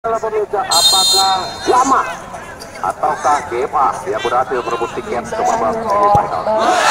Pemirsa, apakah Lama ataukah GFA yang berhasil merebut tiket ke babak semifinal?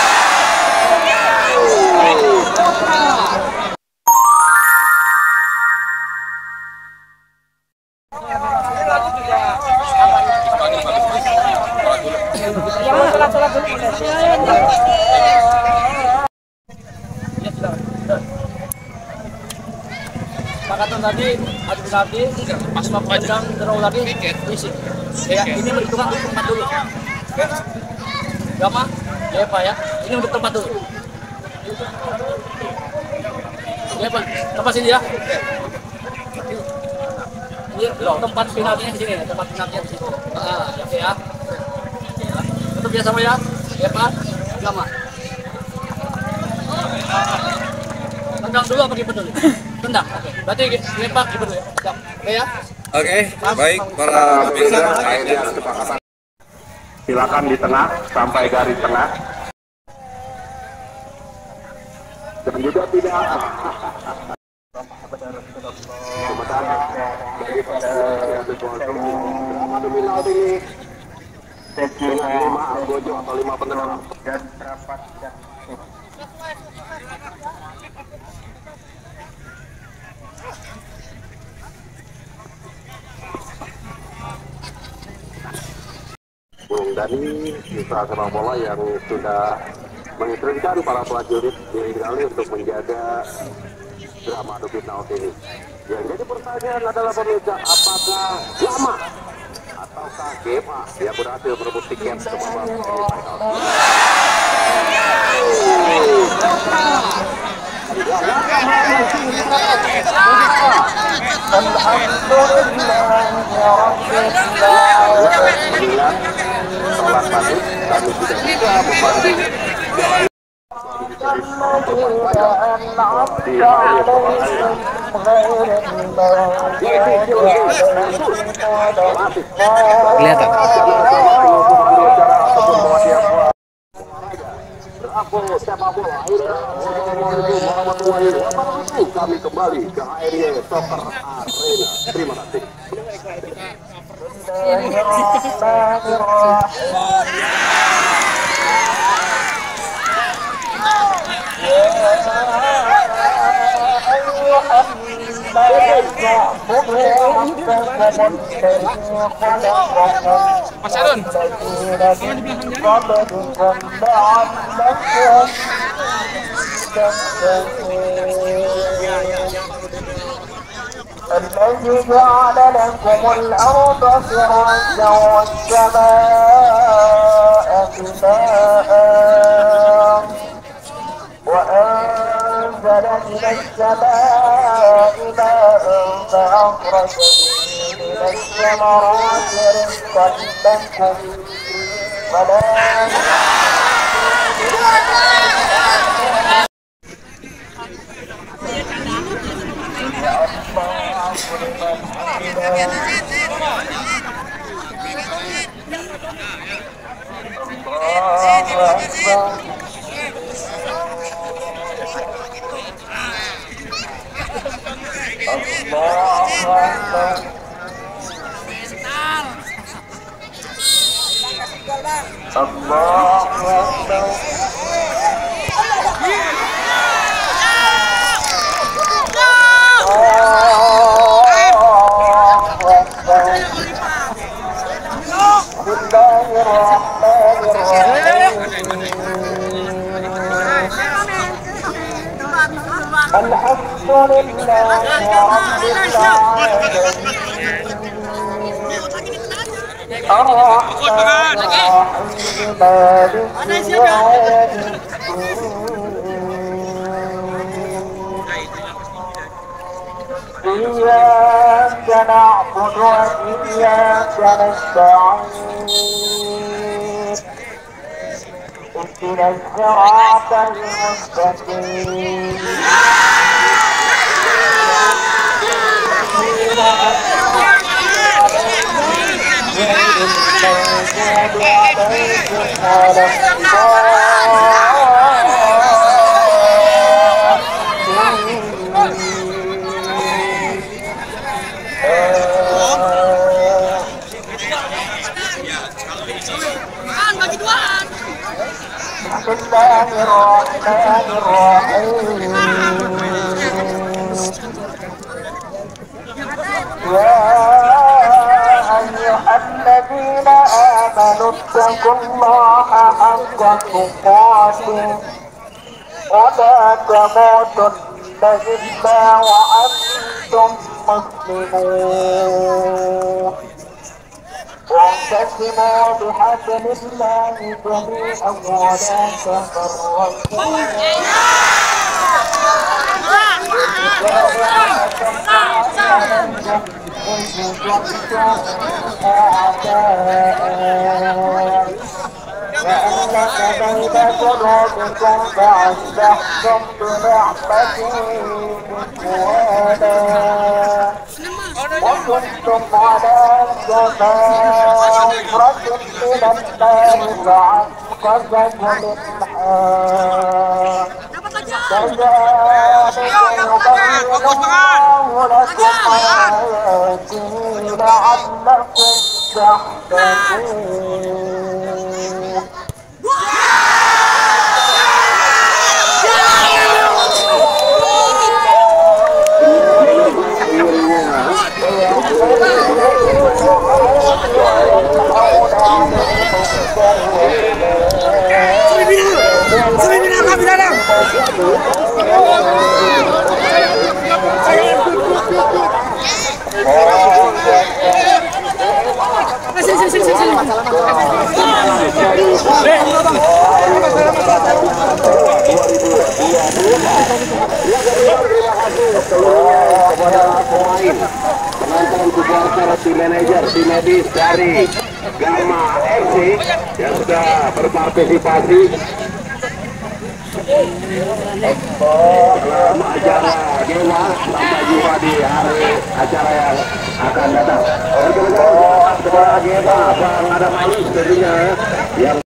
Pakatan tadi, adu tadi, pas mau pedang terlalu lagi, isi. Ya, ini untuk tempat dulu. Gak mah? Ya Pak ya, ini untuk tempat dulu. Ya Pak, tempat sini ya. Ini tempat finalnya di sini, tempat finalnya di sini. Nah, ya. Tetap ya sama ya. Ya Pak, gak mah? Tendang dulu apa kiper dulu? Tendang. Oke. Berarti lempar kiper dulu ya. Oke ya. Oke, baik para pemirsa. Silakan di tengah sampai garis tengah. Dan juga tidak lima anggota atau 5 penerang dan rapat dan Bung Dani, siswa sepak bola yang sudah menginstruksikan para prajurit di Australia untuk menjaga drama adu final ini. Yang jadi pertanyaan adalah pemirsa, apakah Lama ataukah GFA yang berhasil merebut tiket ke babak semifinal? Setelah tadi kami sudah bisa membantu Kelihatan. Sepak bola kami kembali ke ARY Soccer Arena. Terima kasih. Mas Arun. الذي جعل لكم الأرض فراشا والسماء بناء وأنزل من السماء ماء فأخرج من الثمرات رزقا لكم ولا الحمد لله رب العالمين الرحمن الرحيم مالك يوم الدين إياك نعبد وإياك نستعين اهدنا الصراط المستقيم الله الرحمن الرحيم يا أيها الذين آمنوا اتقوا الله حق تقاته ولا تموتن إلا وأنتم مسلمون واعتصموا بحبل الله جميعا ولا تفرقوا فألف بين قلوبكم فأصبحتم بنعمته إخوانا وكنتم على شفا حفرة من النار فأنقذكم منها كذلك يبين الله لكم آياته لعلكم تهتدون penonton supporter tim manajer tim medis dari Gama FC yang sudah berpartisipasi dalam acara Dewa. Sampai jumpa di hari acara yang akan datang. Kepada kita, ada malu tentunya yang